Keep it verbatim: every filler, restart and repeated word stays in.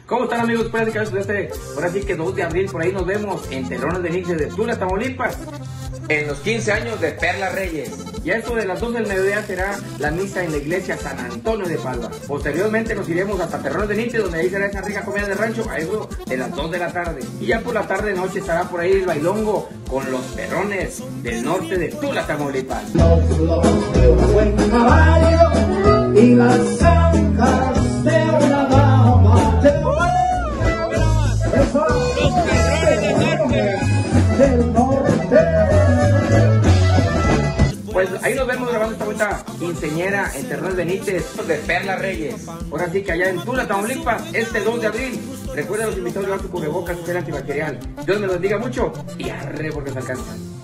¿Cómo están, amigos? Espero que este, ahora sí que dos de abril, por ahí nos vemos en Terrones de Nixes de Tula, Tamaulipas, en los quince años de Perla Reyes. Y a eso de las doce del mediodía será la misa en la iglesia San Antonio de Padua. Posteriormente nos iremos hasta Terrones de Nixes, donde ahí será esa rica comida de rancho, a eso de las dos de la tarde. Y ya por la tarde noche estará por ahí el bailongo con los perrones del norte de Tula, Tamaulipas. Los lobos de un buen caballo y las zanjas de una dama de del norte. Pues ahí nos vemos grabando esta vuelta quinceñera en Terrones de Nixes de Perla Reyes. Ahora sí que allá en Tula, Tamaulipas, este dos de abril. Recuerda a los invitados de llevar su cubrebocas, su gel antibacterial. Dios me los bendiga mucho y arre porque se alcanzan.